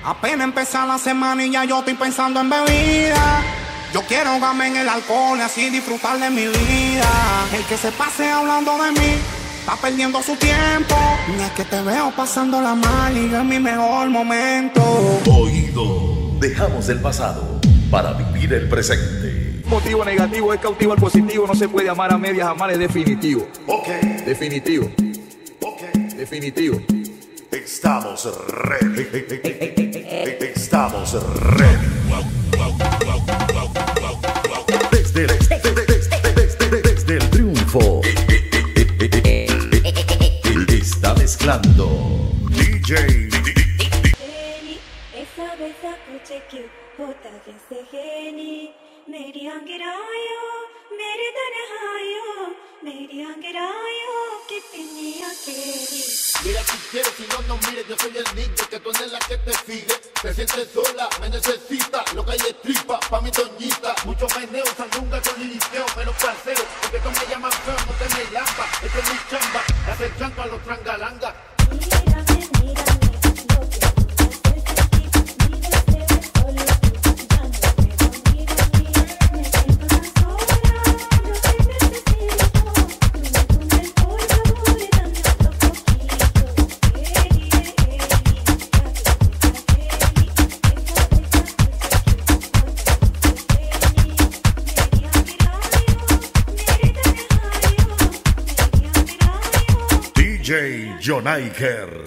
Apenas empezar la semana y ya yo estoy pensando en bebida. Yo quiero ahogarme en el alcohol y así disfrutar de mi vida. El que se pase hablando de mí está perdiendo su tiempo. Ni es que te veo pasando la mal y yo en mi mejor momento. Oído. Dejamos el pasado para vivir el presente. Motivo negativo es cautivo al positivo. No se puede amar a medias, amar es definitivo. Ok. Definitivo. Ok. Definitivo. Estamos ready. Estamos ready. Desde el triunfo. Está mezclando DJ. esa besa kuche क्यों होता कैसे है नी मेरी आंगरायो मेरे तन्हायो मेरी आंगरायो कितनी अकेली. Mira si quieres, si no, no mires. Yo soy el niño que tú eres la que te sigue. Te sientes sola, me necesita. Lo que hay es tripa, pa' mi doñita. Mucho meneo, sandunga con inicio. Menos paseo, porque tú me llaman feo, no te me llama. Esta es mi chamba, hace chanto a los trangalangas. Mírame, mírame, lo que tú haces aquí. Mi deseo es solo tú, ya no puedo mirarme. Me siento tan sola, yo te necesito. Tú me por favor, dame otro poquito. Eli, Eli, ya que tú estás Eli. Esa besa kuche क्यों होता कैसे है नी. DJ Jonaiker.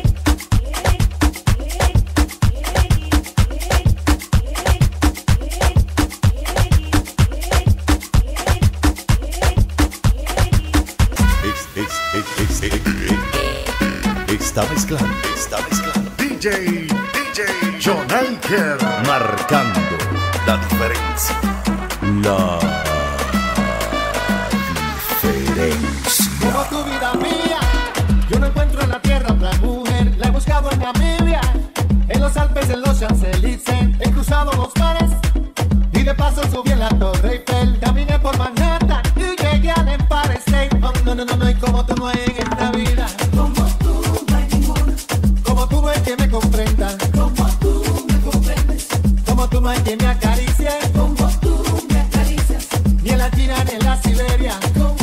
Está mezclando. DJ Jonaiker. Marcando la diferencia. La diferencia. Como tu vida mía, yo no encuentro en la tierra otra mujer. La he buscado en Namibia, en los Alpes, en los Champs-Élysées. He cruzado los mares y de paso subí en la Torre Eiffel. Caminé por Manhattan y llegué al Empire State. Oh, no, no, no, no hay como tú, no hay en esta vida. Como tú no hay ninguno. Como tú no hay que me comprenda. Como tú me comprendes. Como tú no hay que me acaricie. Como tú me acaricias. Ni en la China ni en la Siberia.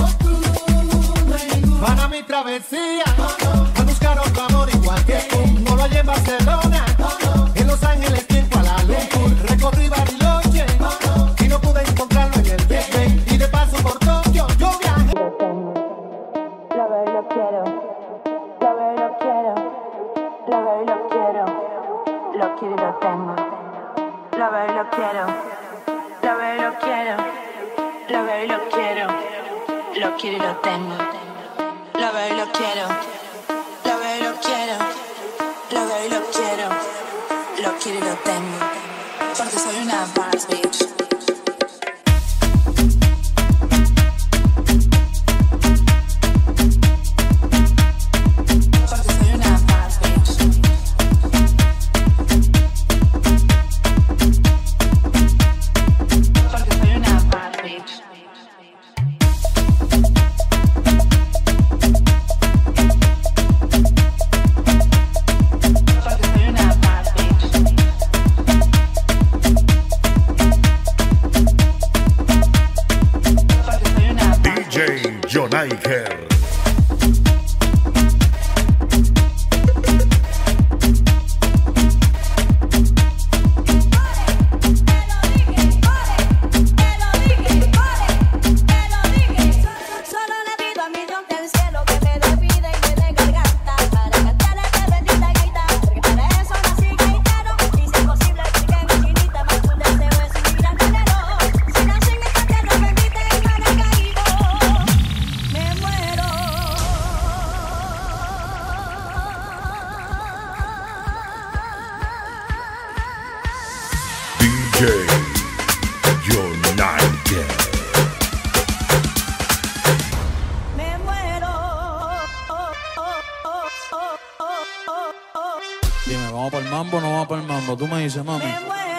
Para mi travesía, a buscar otro amor igual que tú. No lo hallé en Barcelona, en Los Ángeles, en Kuala Lumpur. Recorrí Bariloche y no pude encontrarlo en el Big Ben. Y de paso por Tokio yo viajé. Lo veo y lo quiero, lo veo y lo quiero, lo veo y lo quiero, lo quiero y lo tengo. Lo veo y lo quiero, lo veo y lo quiero, lo veo y lo quiero, lo quiero y lo tengo. Lo veo y lo quiero, lo veo y lo quiero, lo veo y lo quiero, lo quiero y lo tengo. Porque soy una boss bitch. Porque soy una boss bitch. Porque soy una boss bitch. DJ Jonaiker. Solo le pido a mi Dios del cielo que me dé vida y me dé garganta para cantar esta bendita gaita, porque para eso nací gaitero. Y si es posible que mi chinita más un deseo es subir al dinero. Si nací en esta tierra bendita y no he caído, me muero. DJ Jonaiker. Me muero. Dime, ¿vamos para el mambo o no vamos para el mambo? Tú me dices, mami. Me muero.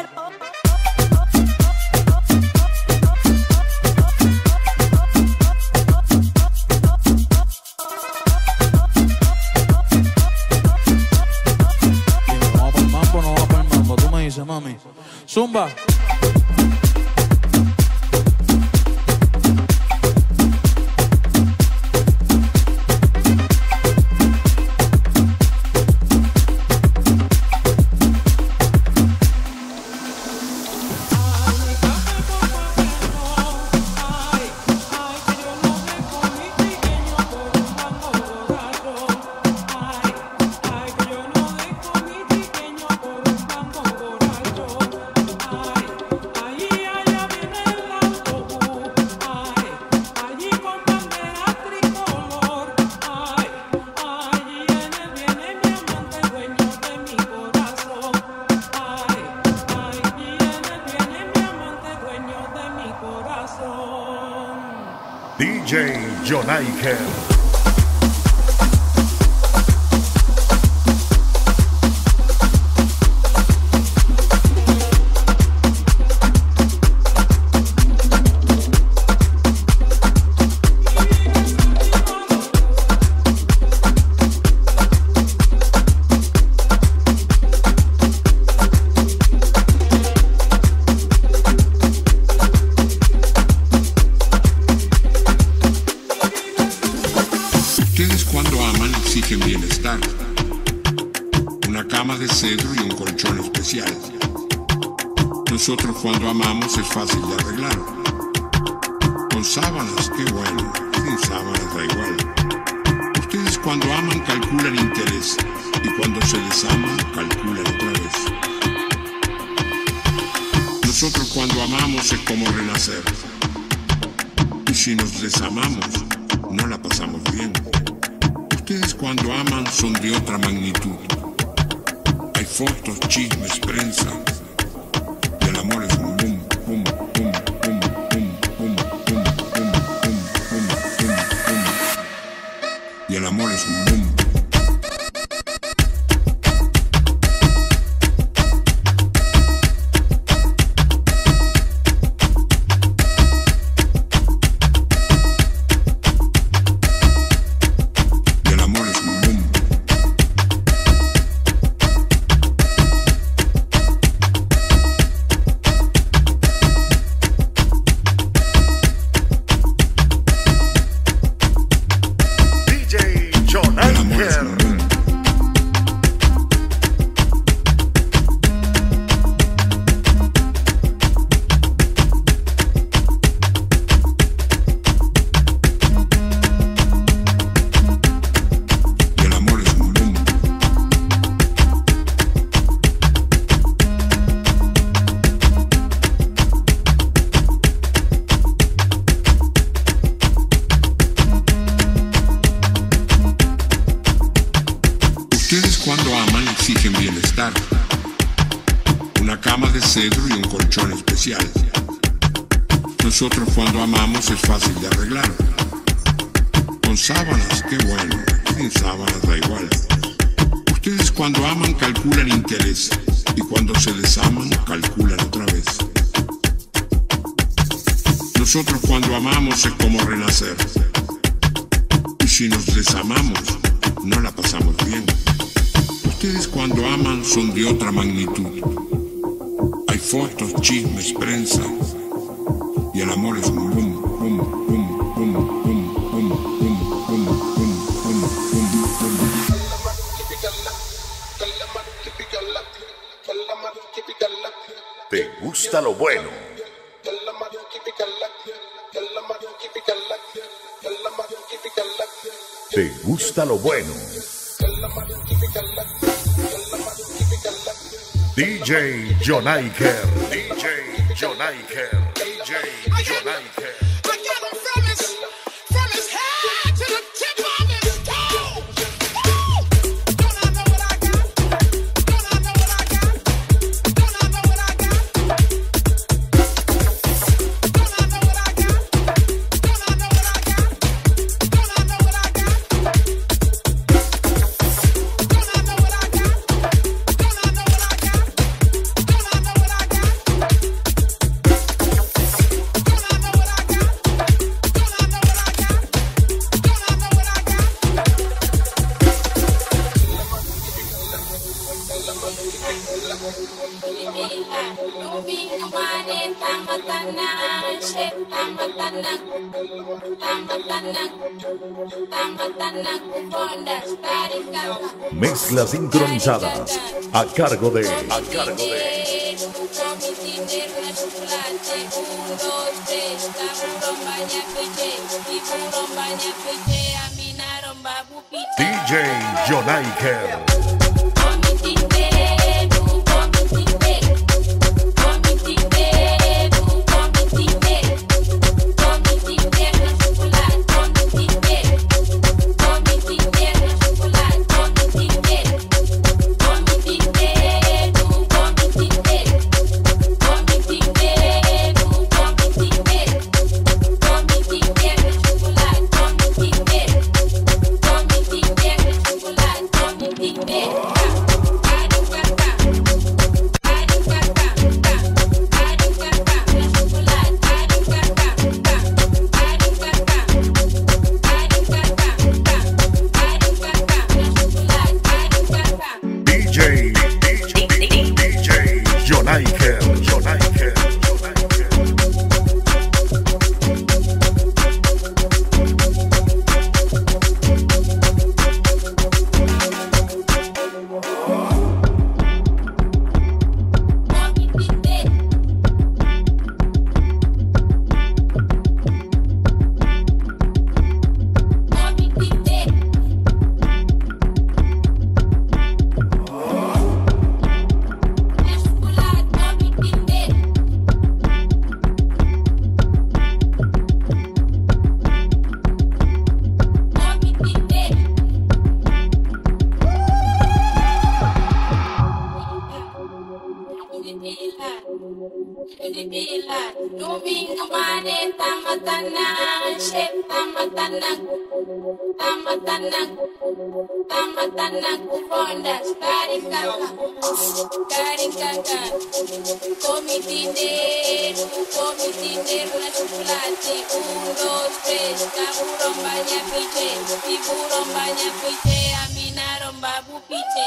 Dime, ¿vamos para el mambo o no vamos Zumba. DJ Jonaiker. Ustedes cuando aman exigen bienestar, una cama de cedro y un colchón especial. Nosotros cuando amamos es fácil de arreglar, con sábanas, qué bueno, sin sábanas da igual. Ustedes cuando aman calculan interés y cuando se desaman calculan otra vez. Nosotros cuando amamos es como renacer, y si nos desamamos no la pasamos bien. Ustedes cuando aman son de otra magnitud. Hay fotos, chismes, prensa. Y el amor es un boom, boom, boom, boom, boom, boom, boom, boom, boom, boom, boom, boom. Y el amor es un boom. Ustedes cuando aman exigen bienestar, una cama de cedro y un colchón especial. Nosotros cuando amamos es fácil de arreglar, con sábanas, qué bueno, sin sábanas da igual. Ustedes cuando aman calculan interés y cuando se desaman calculan otra vez. Nosotros cuando amamos es como renacer, y si nos desamamos no la pasamos bien. Ustedes cuando aman son de otra magnitud. Hay fotos, chismes, prensa. Y el amor es un boom, boom, boom, boom, boom, boom, boom, boom, boom, boom, boom. ¿Te gusta lo bueno? ¿Te gusta lo bueno? DJ Jonaiker, DJ Jonaiker, DJ Jonaiker. Don't Mezclas sincronizadas a cargo de DJ Jonaiker. Domingo mane tamatanang chef tamatanang kufondas karikaka comitidero la chocolate 1, 2, 3 tiburón baña piche aminaron babu piche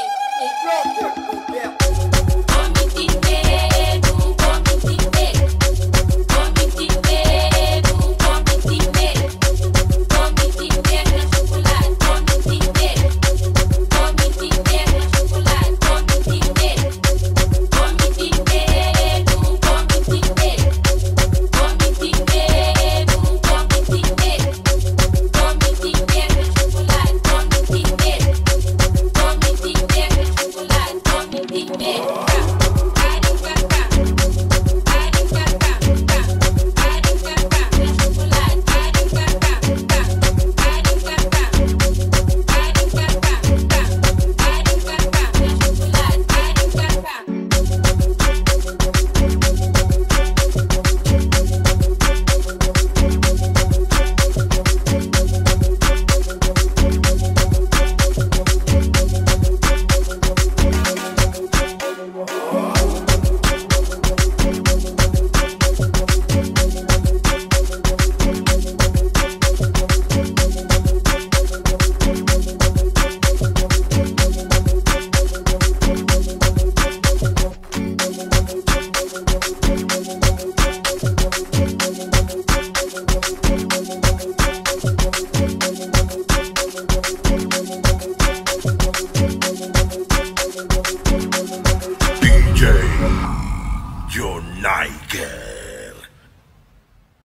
Jonaiker.